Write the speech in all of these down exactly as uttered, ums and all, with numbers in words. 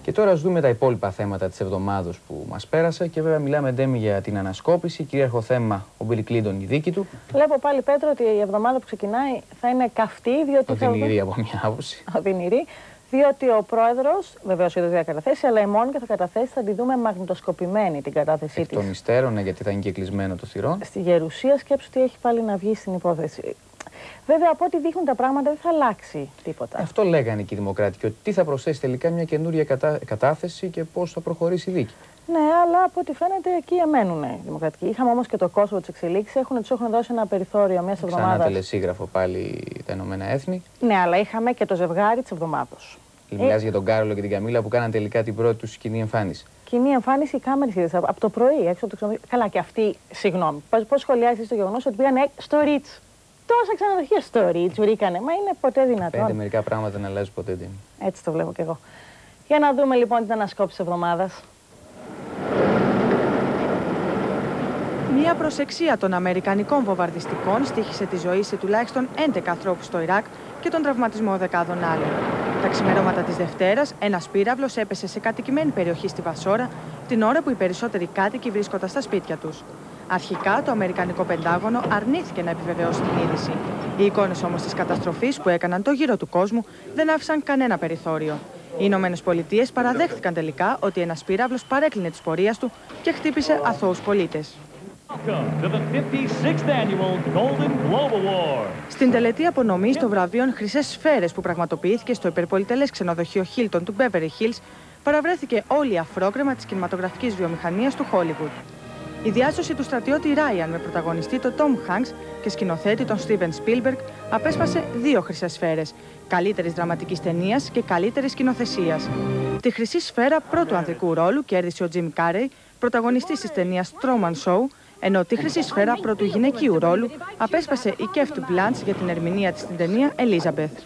Και τώρα ας δούμε τα υπόλοιπα θέματα της εβδομάδος που μας πέρασε και βέβαια μιλάμε ντέμι για την ανασκόπηση, κυρίαρχο θέμα ο Μπιλ Κλίντον, η δίκη του. Βλέπω πάλι, Πέτρο, ότι η εβδομάδα που ξεκινάει θα είναι καυτή, διότι οδυνηρή θα... από μια άποψη. Οδυνηρή, διότι ο πρόεδρος, βεβαίως η θα καταθέσει, αλλά η μόνη και θα καταθέσει, θα τη δούμε μαγνητοσκοπημένη την κατάθεσή της. της. Εκ των υστέρων, ναι, γιατί θα είναι και κλεισμένο το θυρών. Στη Γερουσία, σκέψου τι έχει πάλι να βγει στην υπόθεση. Βέβαια, από ό,τι δείχνουν τα πράγματα, δεν θα αλλάξει τίποτα. Αυτό λέγανε και οι Δημοκράτικοι, ότι τι θα προσθέσει τελικά μια καινούρια κατά... κατάθεση και πώς θα προχωρήσει η δίκη. Ναι, αλλά από ό,τι φαίνεται εκεί εμένουν οι Δημοκρατικοί. Είχαμε όμως και το κόσμο της εξελίξης, έχουν, τους έχουν δώσει ένα περιθώριο μια εβδομάδα. Ξανά τελεσίγραφο πάλι τα Ηνωμένα Έθνη. Ναι, αλλά είχαμε και το ζευγάρι της εβδομάδος. Μιλάς ε... για τον Κάρολο και την Καμίλα που κάναν τελικά την πρώτη τους κοινή εμφάνιση. Κοινή εμφάνιση, οι κάμερες είδες από το πρωί, έξω από το ξενοδοχείο. Καλά, και αυτή, συγγνώμη. Πώς σχολιάζεις το γεγονός ότι πήγαν στο Ρίτς. Τόσα ξενοδοχεία στο Ρίτς βρήκανε. Μα είναι ποτέ δυνατόν. Φαίνεται μερικά πράγματα να αλλάζουν ποτέ. Την. Έτσι το βλέπω κι εγώ. Για να δούμε λοιπόν την ανασκόπηση της εβδομάδας. Μία προσεξία των αμερικανικών βομβαρδιστικών στοίχησε τη ζωή σε τουλάχιστον έντεκα ανθρώπους στο Ιράκ και τον τραυματισμό δεκάδων άλλων. Τα ξημερώματα της Δευτέρας, ένας πύραυλος έπεσε σε κατοικημένη περιοχή στη Βασόρα, την ώρα που οι περισσότεροι κάτοικοι βρίσκονταν στα σπίτια τους. Αρχικά, το Αμερικανικό Πεντάγωνο αρνήθηκε να επιβεβαιώσει την είδηση. Οι εικόνες όμως της καταστροφής που έκαναν το γύρο του κόσμου δεν άφησαν κανένα περιθώριο. Οι Ηνωμένες Πολιτείες παραδέχθηκαν τελικά ότι ένας πύραυλος παρέκλεινε της πορείας του και χτύπησε αθώους πολίτες. Στην τελετή απονομής των βραβείων Χρυσές Σφαίρες που πραγματοποιήθηκε στο υπερπολιτελές ξενοδοχείο Hilton του Beverly Hills, παραβρέθηκε όλη η αφρόκρεμα της κινηματογραφικής βιομηχανίας του Hollywood. Η διάσωση του στρατιώτη Ράιαν με πρωταγωνιστή τον Tom Hanks και σκηνοθέτη τον Steven Spielberg απέσπασε δύο χρυσές σφαίρες, καλύτερης δραματικής ταινίας και καλύτερης σκηνοθεσίας. Τη χρυσή σφαίρα πρώτου ανδρικού ρόλου κέρδισε ο Jim Carrey, πρωταγωνιστής της ταινίας Truman Show, ενώ τη χρυσή σφαίρα πρώτου γυναικείου ρόλου απέσπασε η Keftu Blanche για την ερμηνεία της στην ταινία Elizabeth.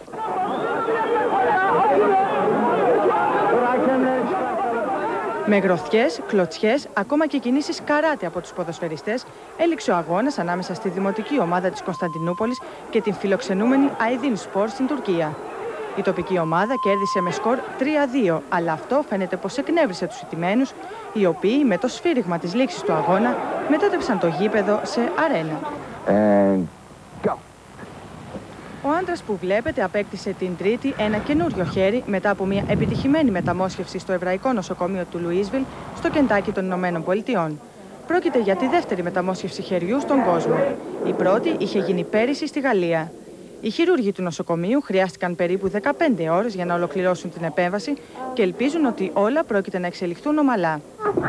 Με γροθιές, κλωτσιές, ακόμα και κινήσεις καράτε από τους ποδοσφαιριστές, έληξε ο αγώνας ανάμεσα στη δημοτική ομάδα της Κωνσταντινούπολης και την φιλοξενούμενη Aydin Spor στην Τουρκία. Η τοπική ομάδα κέρδισε με σκορ τρία δύο, αλλά αυτό φαίνεται πως εκνεύρισε τους ηττημένους, οι οποίοι με το σφύριγμα της λήξης του αγώνα μετέτρεψαν το γήπεδο σε αρένα. And go. Ο άντρας που βλέπετε απέκτησε την Τρίτη ένα καινούριο χέρι μετά από μια επιτυχημένη μεταμόσχευση στο Εβραϊκό Νοσοκομείο του Λουίσβιλ, στο Κεντάκι των Ηνωμένων Πολιτειών. Πρόκειται για τη δεύτερη μεταμόσχευση χεριού στον κόσμο. Η πρώτη είχε γίνει πέρυσι στη Γαλλία. Οι χειρούργοι του νοσοκομείου χρειάστηκαν περίπου δεκαπέντε ώρες για να ολοκληρώσουν την επέμβαση και ελπίζουν ότι όλα πρόκειται να εξελιχθούν ομαλά.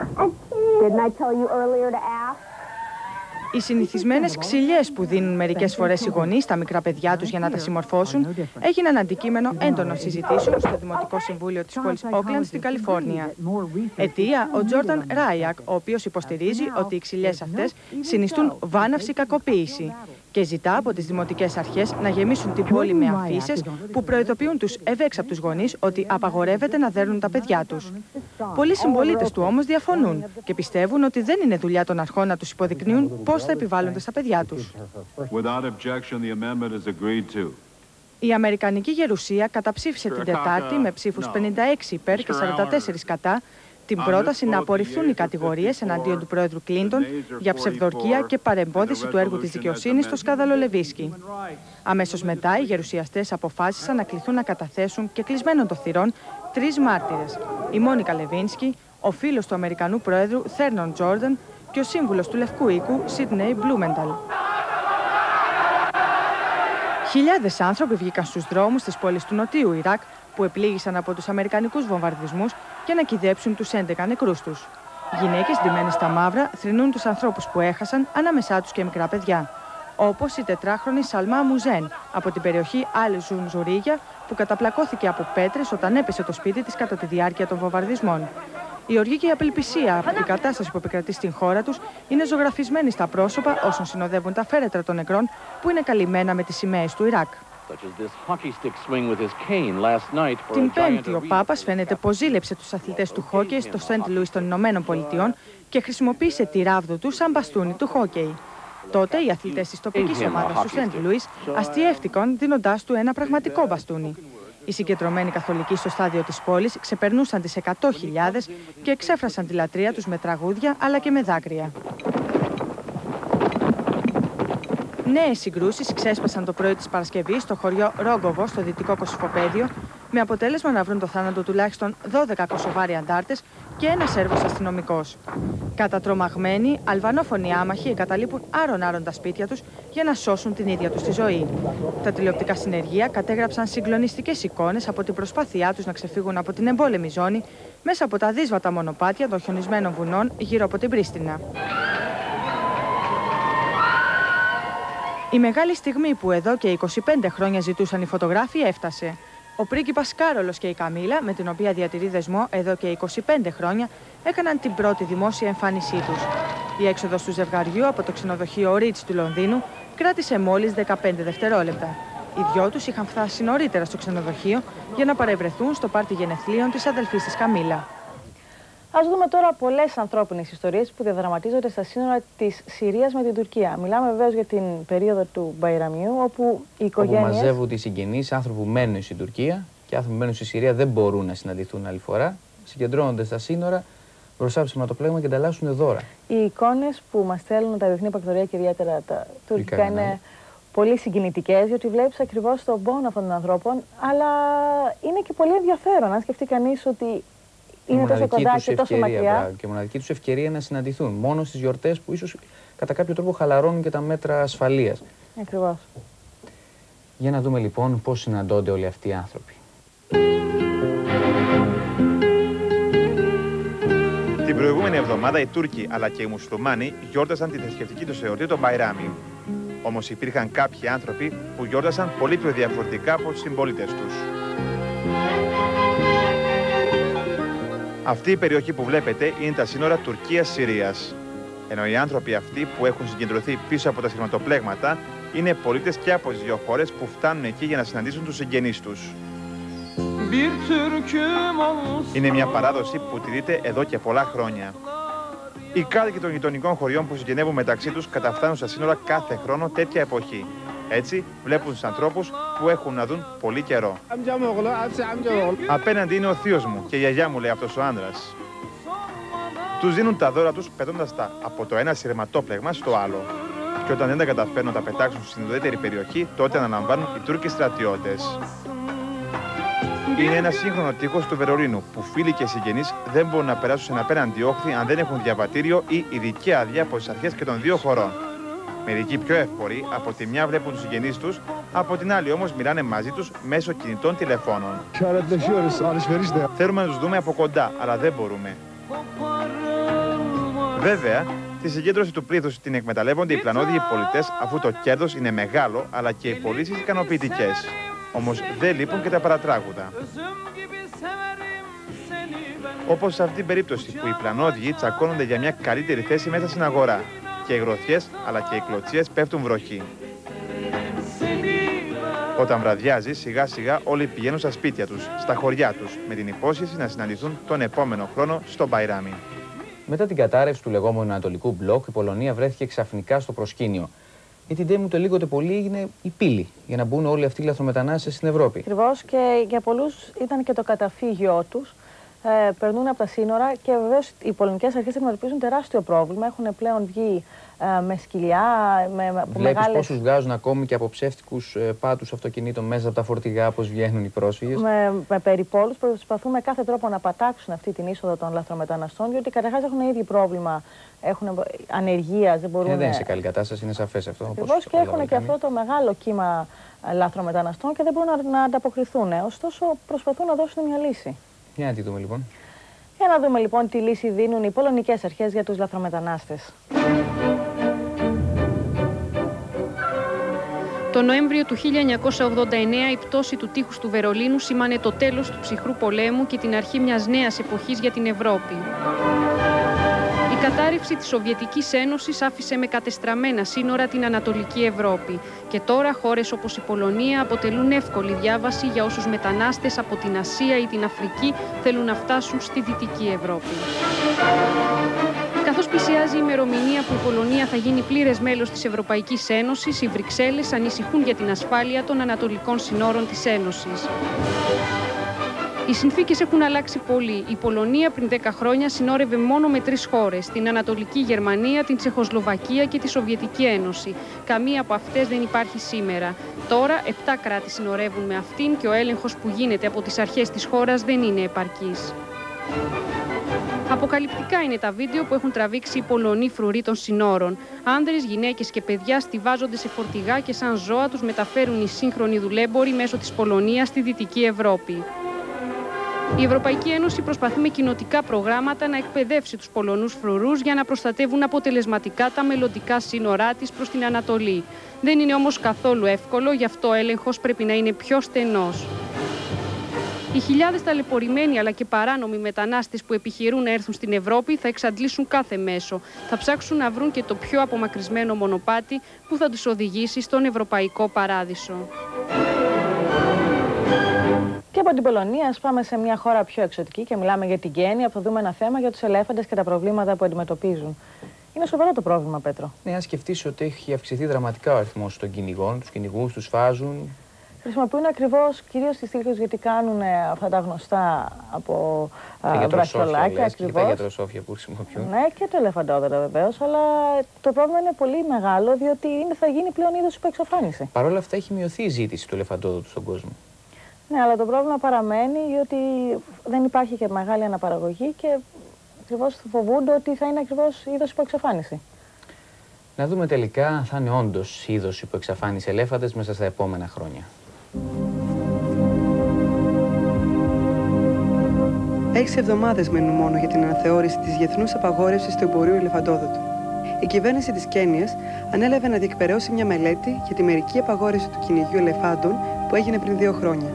Οι συνηθισμένες ξυλιές που δίνουν μερικές φορές οι γονείς στα μικρά παιδιά τους για να τα συμμορφώσουν έγιναν αντικείμενο έντονων συζητήσεων στο Δημοτικό Συμβούλιο της πόλης Όκλαντ στην Καλιφόρνια. Αιτία, ο Τζόρνταν Ράιακ, ο οποίος υποστηρίζει ότι οι ξυλιές αυτές συνιστούν βάναυση κακοποίηση και ζητά από τις δημοτικές αρχές να γεμίσουν την πόλη με αφίσες που προειδοποιούν τους ευέξαπτους γονείς ότι απαγορεύεται να δέρνουν τα παιδιά τους. Πολλοί συμπολίτες του όμως διαφωνούν και πιστεύουν ότι δεν είναι δουλειά των αρχών να τους υποδεικνύουν πώς θα επιβάλλονται στα παιδιά τους. Η Αμερικανική Γερουσία καταψήφισε την Τετάρτη με ψήφους πενήντα έξι υπέρ και σαράντα τέσσερα κατά την πρόταση να απορριφθούν οι κατηγορίες εναντίον του Πρόεδρου Κλίντον για ψευδορκία και παρεμπόδιση του έργου της δικαιοσύνης στο σκάνδαλο Λεβίσκι. Αμέσως μετά, οι γερουσιαστές αποφάσισαν να κληθούν να καταθέσουν και κλεισμένων των θυρών τρεις μάρτυρες: η Μόνικα Λεβίνσκι, ο φίλος του Αμερικανού Πρόεδρου Θέρνον Τζόρνταν και ο σύμβουλος του Λευκού Οίκου Σίντνεϊ Μπλούμενταλ. Χιλιάδες άνθρωποι βγήκαν στους δρόμους της πόλης του Νοτίου Ιράκ που επλήγησαν από τους αμερικανικούς βομβαρδισμούς για να κυδέψουν τους έντεκα νεκρούς τους. Γυναίκες ντυμένες στα μαύρα θρηνούν τους ανθρώπους που έχασαν, ανάμεσά τους και μικρά παιδιά. Όπως η τετράχρονη Σαλμά Μουζέν από την περιοχή Αλ Ζουνζουρίγια που καταπλακώθηκε από πέτρες όταν έπεσε το σπίτι της κατά τη διάρκεια των βομβαρδισμών. Η οργή και η απελπισία από την κατάσταση που επικρατεί στην χώρα τους είναι ζωγραφισμένη στα πρόσωπα όσων συνοδεύουν τα φέρετρα των νεκρών που είναι καλυμμένα με τις σημαίες του Ιράκ. Την Πέμπτη, ο Πάπας φαίνεται πως ζήλεψε τους αθλητές του χόκεϊ στο Σεντ Λούις των Ηνωμένων Πολιτειών και χρησιμοποίησε τη ράβδο του σαν μπαστούνι του χόκεϊ. Τότε οι αθλητές της τοπικής ομάδας του Σεντ Λούις αστιεύτηκαν δίνοντάς του ένα πραγματικό μπαστούνι. Οι συγκεντρωμένοι καθολικοί στο στάδιο της πόλης ξεπερνούσαν τις εκατό χιλιάδες και εξέφρασαν τη λατρεία τους με τραγούδια αλλά και με δάκρυα. Νέες συγκρούσεις ξέσπασαν το πρωί της Παρασκευής στο χωριό Ρόγκοβο, στο δυτικό Κωσυφοπαίδιο, με αποτέλεσμα να βρουν το θάνατο τουλάχιστον δώδεκα Κωσοβάροι αντάρτες και ένας Σέρβος αστυνομικός. Κατατρομαγμένοι, αλβανόφωνοι άμαχοι εγκαταλείπουν άρον-άρον τα σπίτια τους για να σώσουν την ίδια τους τη ζωή. Τα τηλεοπτικά συνεργεία κατέγραψαν συγκλονιστικές εικόνες από την προσπάθειά τους να ξεφύγουν από την εμπόλεμη ζώνη μέσα από τα δύσβατα μονοπάτια των χιονισμένων βουνών γύρω από την Πρίστινα. Η μεγάλη στιγμή που εδώ και είκοσι πέντε χρόνια ζητούσαν οι φωτογράφοι έφτασε. Ο πρίγκιπας Κάρολος και η Καμίλα, με την οποία διατηρεί δεσμό εδώ και είκοσι πέντε χρόνια, έκαναν την πρώτη δημόσια εμφάνισή τους. Η έξοδος του ζευγαριού από το ξενοδοχείο Ρίτς του Λονδίνου κράτησε μόλις δεκαπέντε δευτερόλεπτα. Οι δυο τους είχαν φτάσει νωρίτερα στο ξενοδοχείο για να παρευρεθούν στο πάρτι γενεθλίων της αδελφής της Καμίλα. Ας δούμε τώρα πολλές ανθρώπινες ιστορίες που διαδραματίζονται στα σύνορα της Συρίας με την Τουρκία. Μιλάμε βεβαίως για την περίοδο του Μπαϊραμιού, όπου οι οικογένειες. Όπου μαζεύονται οι συγγενείς, άνθρωποι που μένουν στην Τουρκία και άνθρωποι που μένουν στη Συρία δεν μπορούν να συναντηθούν άλλη φορά. Συγκεντρώνονται στα σύνορα μπροστά από το σηματοπλέγμα και ανταλλάσσουν δώρα. Οι εικόνες που μας στέλνουν τα διεθνή πρακτορία και ιδιαίτερα τα τουρκικά είναι ναι. πολύ συγκινητικές, διότι βλέπεις ακριβώς τον πόνο αυτών των ανθρώπων, αλλά είναι και πολύ ενδιαφέρον. Αν σκεφτεί κανείς ότι. Είναι τόσο κοντά και τόσο μακριά. Μπράβο, και μοναδική τους ευκαιρία να συναντηθούν. Μόνο στις γιορτές που ίσως κατά κάποιο τρόπο χαλαρώνουν και τα μέτρα ασφαλείας. Ακριβώς. Για να δούμε λοιπόν πώς συναντώνται όλοι αυτοί οι άνθρωποι. Την προηγούμενη εβδομάδα οι Τούρκοι αλλά και οι Μουσουλμάνοι γιόρτασαν τη θρησκευτική τους εορτή των Μπαϊράμι. Όμως υπήρχαν κάποιοι άνθρωποι που γιόρτασαν πολύ πιο διαφορετικά από τους συμπολίτες τους. Αυτή η περιοχή που βλέπετε είναι τα σύνορα Τουρκίας-Συρίας. Ενώ οι άνθρωποι αυτοί που έχουν συγκεντρωθεί πίσω από τα σειρματοπλέγματα είναι πολίτες και από τις δύο χώρες που φτάνουν εκεί για να συναντήσουν τους συγγενείς τους. Είναι μια παράδοση που τηρείται εδώ και πολλά χρόνια. Οι κάτοικοι των γειτονικών χωριών που συγγενεύουν μεταξύ τους καταφτάνουν στα σύνορα κάθε χρόνο τέτοια εποχή. Έτσι βλέπουν τους ανθρώπους που έχουν να δουν πολύ καιρό. Απέναντι είναι ο θείος μου και η γιαγιά μου, λέει αυτός ο άνδρας. Τους δίνουν τα δώρα τους πετώντας τα από το ένα σειρματόπλεγμα στο άλλο. Και όταν δεν τα καταφέρνουν να τα πετάξουν στην ουδέτερη περιοχή, τότε αναλαμβάνουν οι Τούρκοι στρατιώτες. Είναι ένα σύγχρονο τείχος του Βερολίνου που φίλοι και συγγενείς δεν μπορούν να περάσουν σε ένα απέναντι όχθη αν δεν έχουν διαβατήριο ή ειδική άδεια από τις αρχές και των δύο χωρών. Μερικοί πιο εύποροι από τη μια βλέπουν τους συγγενείς τους, από την άλλη όμως μιλάνε μαζί τους μέσω κινητών τηλεφώνων. Θέλουμε να τους δούμε από κοντά, αλλά δεν μπορούμε. Βέβαια, τη συγκέντρωση του πλήθους την εκμεταλλεύονται οι πλανόδιοι πολιτές, αφού το κέρδος είναι μεγάλο, αλλά και οι πωλήσεις ικανοποιητικές. Όμως δεν λείπουν και τα παρατράγουδα. Όπως σε αυτήν την περίπτωση που οι πλανόδιοι τσακώνονται για μια καλύτερη θέση μέσα στην αγορά. Και οι γροθιές αλλά και οι κλωτσίες πέφτουν βροχή. Όταν βραδιάζει, σιγά σιγά όλοι πηγαίνουν στα σπίτια τους, στα χωριά τους, με την υπόσχεση να συναντηθούν τον επόμενο χρόνο στο Μπαϊράμι. Μετά την κατάρρευση του λεγόμενου Ανατολικού Μπλοκ, η Πολωνία βρέθηκε ξαφνικά στο προσκήνιο. Γιατί ντέμου το λίγο το πολύ έγινε η πύλη για να μπουν όλοι αυτοί οι λαθρομετανάστες στην Ευρώπη. Ακριβώς, και για πολλούς ήταν και το καταφύγιό τους. Ε, περνούν από τα σύνορα και βεβαίως οι πολωνικές αρχές αντιμετωπίζουν τεράστιο πρόβλημα. Έχουν πλέον βγει ε, με σκυλιά, με, με Βλέπεις μεγάλες... πόσους βγάζουν ακόμη και από ψεύτικους ε, πάτους αυτοκινήτων μέσα από τα φορτηγά, πώς βγαίνουν οι πρόσφυγες. Με, με περιπόλους προσπαθούν με κάθε τρόπο να πατάξουν αυτή την είσοδο των λαθρομεταναστών, διότι καταρχάς έχουν ήδη πρόβλημα, έχουν ανεργία, δεν μπορούν... Ε, δεν είναι σε καλή κατάσταση, είναι σαφές αυτό. Ακριβώς, και έχουν και αυτό το μεγάλο κύμα λαθρομεταναστών και δεν μπορούν να, να ανταποκριθούν. Ωστόσο προσπαθούν να δώσουν μια λύση. Για να τη δούμε λοιπόν. Για να δούμε λοιπόν τι λύση δίνουν οι πολωνικές αρχές για τους λαθρομετανάστες. Το Νοέμβριο του χίλια εννιακόσια ογδόντα εννέα η πτώση του τείχους του Βερολίνου σήμανε το τέλος του ψυχρού πολέμου και την αρχή μιας νέας εποχής για την Ευρώπη. Η κατάρρευση της Σοβιετικής Ένωσης άφησε με κατεστραμμένα σύνορα την Ανατολική Ευρώπη. Και τώρα χώρες όπως η Πολωνία αποτελούν εύκολη διάβαση για όσους μετανάστες από την Ασία ή την Αφρική θέλουν να φτάσουν στη Δυτική Ευρώπη. Καθώς πλησιάζει η ημερομηνία που η Πολωνία θα γίνει πλήρες μέλος της Ευρωπαϊκής Ένωσης, οι Βρυξέλλες ανησυχούν για την ασφάλεια των ανατολικών συνόρων της Ένωσης. Οι συνθήκες έχουν αλλάξει πολύ. Η Πολωνία πριν δέκα χρόνια συνόρευε μόνο με τρεις χώρες: την Ανατολική Γερμανία, την Τσεχοσλοβακία και τη Σοβιετική Ένωση. Καμία από αυτές δεν υπάρχει σήμερα. Τώρα, επτά κράτη συνορεύουν με αυτήν και ο έλεγχος που γίνεται από τις αρχές της χώρας δεν είναι επαρκής. Αποκαλυπτικά είναι τα βίντεο που έχουν τραβήξει οι Πολωνοί φρουροί των συνόρων. Άνδρες, γυναίκες και παιδιά στιβάζονται σε φορτηγά και σαν ζώα τους μεταφέρουν οι σύγχρονοι δουλέμποροι μέσω της Πολωνίας στη Δυτική Ευρώπη. Η Ευρωπαϊκή Ένωση προσπαθεί με κοινοτικά προγράμματα να εκπαιδεύσει τους Πολωνούς φρουρούς για να προστατεύουν αποτελεσματικά τα μελλοντικά σύνορά της προς την Ανατολή. Δεν είναι όμως καθόλου εύκολο, γι' αυτό ο έλεγχος πρέπει να είναι πιο στενός. Οι χιλιάδες ταλαιπωρημένοι αλλά και παράνομοι μετανάστες που επιχειρούν να έρθουν στην Ευρώπη θα εξαντλήσουν κάθε μέσο. Θα ψάξουν να βρουν και το πιο απομακρυσμένο μονοπάτι που θα τους οδηγήσει στον ευρωπαϊκό παράδεισο. Και από την Πολωνία, ας πάμε σε μια χώρα πιο εξωτική και μιλάμε για την Κένια. Θα δούμε ένα θέμα για τους ελέφαντες και τα προβλήματα που αντιμετωπίζουν. Είναι σοβαρό το πρόβλημα, Πέτρο. Ναι, αν σκεφτείς ότι έχει αυξηθεί δραματικά ο αριθμός των κυνηγών, τους κυνηγούς, τους φάζουν. Χρησιμοποιούν ακριβώς κυρίως τις τρίχες γιατί κάνουν αυτά τα γνωστά από βραχιολάκια. Και τα γιατροσόφια που χρησιμοποιούν. Ναι, και το ελεφαντόδωρο βεβαίως. Αλλά το πρόβλημα είναι πολύ μεγάλο διότι είναι, θα γίνει πλέον είδος υποεξαφάνιση. Παρ' όλα αυτά έχει μειωθεί η ζήτηση του ελεφαντόδωτου στον κόσμο. Ναι, αλλά το πρόβλημα παραμένει διότι δεν υπάρχει και μεγάλη αναπαραγωγή και ακριβώς φοβούνται ότι θα είναι ακριβώς είδος υποεξαφάνιση. Να δούμε τελικά αν θα είναι όντως είδος υποεξαφάνιση ελέφαντες μέσα στα επόμενα χρόνια. Έξι εβδομάδες μένουν μόνο για την αναθεώρηση της διεθνούς απαγόρευσης του εμπορίου ελεφαντόδωτου. Η κυβέρνηση της Κένιας ανέλαβε να διεκπεραιώσει μια μελέτη για τη μερική απαγόρευση του κυνηγιού ελεφάντων που έγινε πριν δύο χρόνια.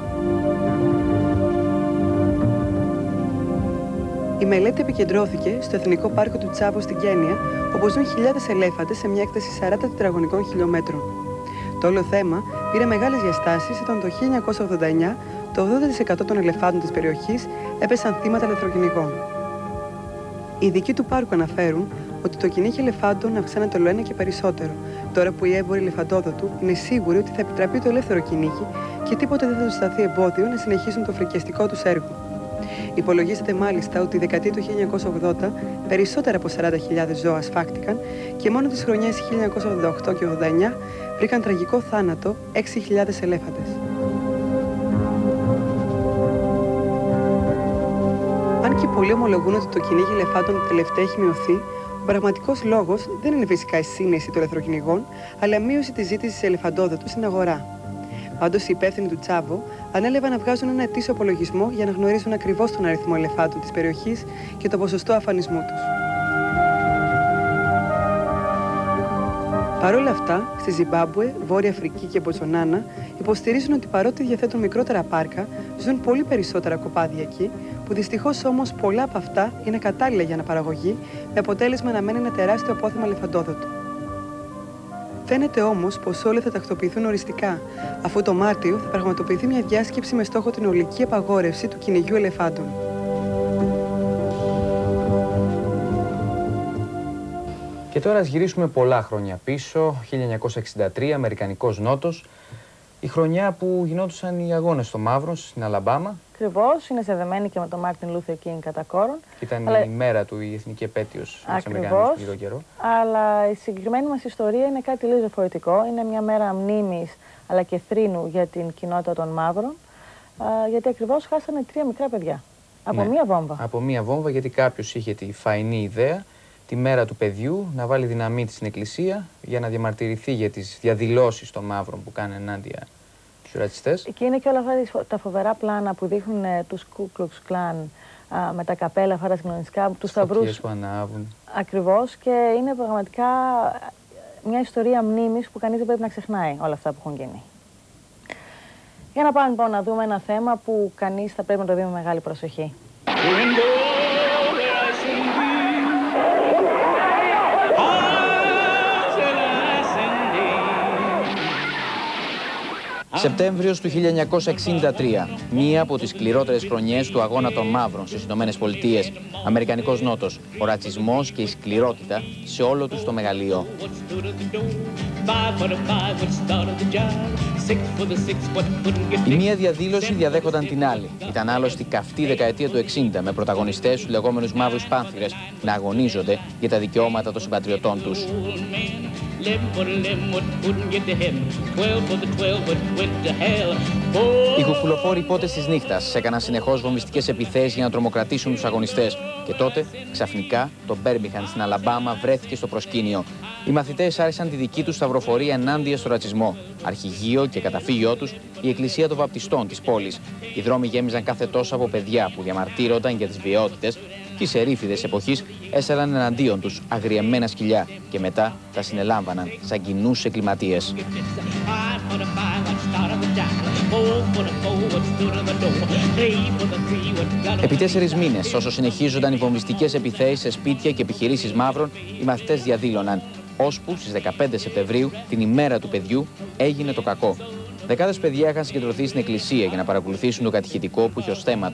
Η μελέτη επικεντρώθηκε στο Εθνικό Πάρκο του Τσάβο στην Κένια, όπου ζουν χιλιάδες ελέφαντες σε μια έκταση σαράντα τετραγωνικών χιλιόμετρων. Το όλο θέμα πήρε μεγάλες διαστάσεις όταν το χίλια εννιακόσια ογδόντα εννιά το ογδόντα τοις εκατό των ελεφάντων της περιοχής έπεσαν θύματα λαθροκυνηγών. Οι ειδικοί του πάρκου αναφέρουν ότι το κυνήγι ελεφάντων αυξάνεται όλο ένα και περισσότερο, τώρα που οι έμποροι ελεφαντόδοτου είναι σίγουροι ότι θα επιτραπεί το ελεύθερο κυνήγι και τίποτε δεν θα τους σταθεί εμπόδιο να συνεχίσουν το φρικιαστικό τους έργο. Υπολογίζεται μάλιστα ότι η δεκαετία του χίλια εννιακόσια ογδόντα περισσότερα από σαράντα χιλιάδες ζώα σφάχτηκαν και μόνο τις χρονιές χίλια εννιακόσια ογδόντα οκτώ και ογδόντα εννιά βρήκαν τραγικό θάνατο έξι χιλιάδες ελέφαντες. Αν και πολλοί ομολογούν ότι το κυνήγι ελεφάντων τελευταία έχει μειωθεί, ο πραγματικός λόγος δεν είναι φυσικά η σύνεση των ελευθεροκυνηγών, αλλά η μείωση της ζήτησης ελεφαντόδοτου στην αγορά. Πάντως, οι υπεύθυνοι του Τσάβο ανέλαβαν να βγάζουν ένα ετήσιο απολογισμό για να γνωρίζουν ακριβώς τον αριθμό ελεφάντων της περιοχής και το ποσοστό αφανισμού τους. Παρ' όλα αυτά, στη Ζιμπάμπουε, Βόρεια Αφρική και Μποτσονάνα υποστηρίζουν ότι παρότι διαθέτουν μικρότερα πάρκα, ζουν πολύ περισσότερα κοπάδια εκεί, που δυστυχώς όμως πολλά από αυτά είναι κατάλληλα για αναπαραγωγή, με αποτέλεσμα να μένει ένα τεράστιο απόθεμα ελεφαντόδοτου. Φαίνεται όμως πως όλοι θα τακτοποιηθούν οριστικά, αφού το Μάρτιο θα πραγματοποιηθεί μια διάσκεψη με στόχο την ολική απαγόρευση του κυνηγιού ελεφάντων. Και τώρα ας γυρίσουμε πολλά χρόνια πίσω, χίλια εννιακόσια εξήντα τρία, Αμερικανικός Νότος, η χρονιά που γινόντουσαν οι αγώνες στο Μαύρο, στην Αλαμπάμα. Ακριβώς, είναι συνδεδεμένη και με τον Μάρτιν Λούθερ Κίνγκ κατά κόρον. Ήταν αλλά... η μέρα του, η εθνική επέτειος της Αμερικανίας λίγο καιρό. Αλλά η συγκεκριμένη μας ιστορία είναι κάτι λίγο διαφορετικό. Είναι μια μέρα μνήμης αλλά και θρήνου για την κοινότητα των Μαύρων, α, γιατί ακριβώς χάσανε τρία μικρά παιδιά. Από ναι, μία βόμβα. Από μία βόμβα, γιατί κάποιος είχε τη φαϊνή ιδέα τη μέρα του παιδιού να βάλει δυναμίτη στην εκκλησία για να διαμαρτυρηθεί για τις διαδηλώσεις των Μαύρων που κάνουν ενάντια τους ρατσιστές. Και είναι και όλα αυτά τα φοβερά πλάνα που δείχνουν ε, τους Κου Κλουξ Κλάν με τα καπέλα, αυτά τα συγκλονιστικά, τους σταυρούς που ανάβουν. Ακριβώς, και είναι πραγματικά μια ιστορία μνήμης που κανείς δεν πρέπει να ξεχνάει όλα αυτά που έχουν γίνει. Για να πάμε λοιπόν να δούμε ένα θέμα που κανείς θα πρέπει να το δει με μεγάλη προσοχή. Σεπτέμβριος του χίλια εννιακόσια εξήντα τρία, μία από τις σκληρότερες χρονιές του αγώνα των μαύρων στις Ηνωμένες Πολιτείες. Αμερικανικός Νότος, ο ρατσισμός και η σκληρότητα σε όλο τους το μεγαλείο. Η μία διαδήλωση διαδέχονταν την άλλη. Ήταν άλλωστε καυτή δεκαετία του εξήντα, με πρωταγωνιστές τους λεγόμενους μαύρους πάνθυρες να αγωνίζονται για τα δικαιώματα των συμπατριωτών τους. Οι κουκουλοφόροι πότες της νύχτας έκαναν συνεχώς βομβιστικές επιθέσεις για να τρομοκρατήσουν τους αγωνιστές. Και τότε, ξαφνικά, το Μπέρμιγχαμ στην Αλαμπάμα βρέθηκε στο προσκήνιο. Οι μαθητές άρχισαν τη δική τους σταυροφορία ενάντια στο ρατσισμό. Αρχηγείο και καταφύγιό τους η Εκκλησία των Βαπτιστών της πόλης. Οι δρόμοι γέμιζαν κάθε τόσο από παιδιά που διαμαρτύρονταν για τις βιαιότητες και οι σερίφιδες εποχής έσαλαν εναντίον τους αγριεμένα σκυλιά και μετά τα συνελάμβαναν σαν κοινούς εγκληματίες. Επί τέσσερις μήνες, όσο συνεχίζονταν οι βομβιστικές επιθέσεις σε σπίτια και επιχειρήσεις μαύρων, οι μαθητές διαδήλωναν, ώσπου στις δεκαπέντε Σεπτεμβρίου, την ημέρα του παιδιού, έγινε το κακό. Δεκάδες παιδιά είχαν συγκεντρωθεί στην εκκλησία για να παρακολουθήσουν το κατηχητικό που είχε ως θέμα